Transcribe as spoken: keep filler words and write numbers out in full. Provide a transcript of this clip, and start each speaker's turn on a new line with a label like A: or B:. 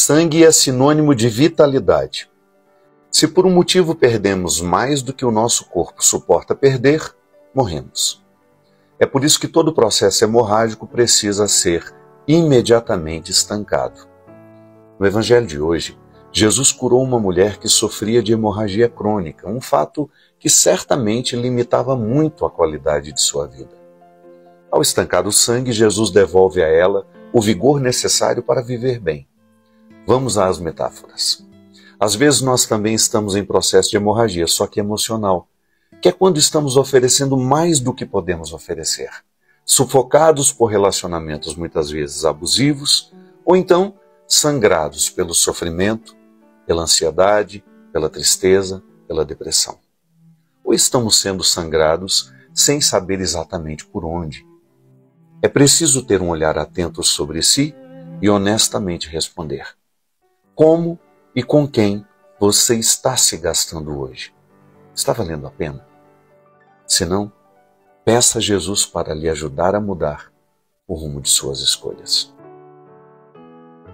A: Sangue é sinônimo de vitalidade. Se por um motivo perdemos mais do que o nosso corpo suporta perder, morremos. É por isso que todo processo hemorrágico precisa ser imediatamente estancado. No Evangelho de hoje, Jesus curou uma mulher que sofria de hemorragia crônica, um fato que certamente limitava muito a qualidade de sua vida. Ao estancar o sangue, Jesus devolve a ela o vigor necessário para viver bem. Vamos às metáforas. Às vezes nós também estamos em processo de hemorragia, só que emocional, que é quando estamos oferecendo mais do que podemos oferecer, sufocados por relacionamentos muitas vezes abusivos, ou então sangrados pelo sofrimento, pela ansiedade, pela tristeza, pela depressão. Ou estamos sendo sangrados sem saber exatamente por onde. É preciso ter um olhar atento sobre si e honestamente responder: como e com quem você está se gastando hoje? Está valendo a pena? Se não, peça a Jesus para lhe ajudar a mudar o rumo de suas escolhas.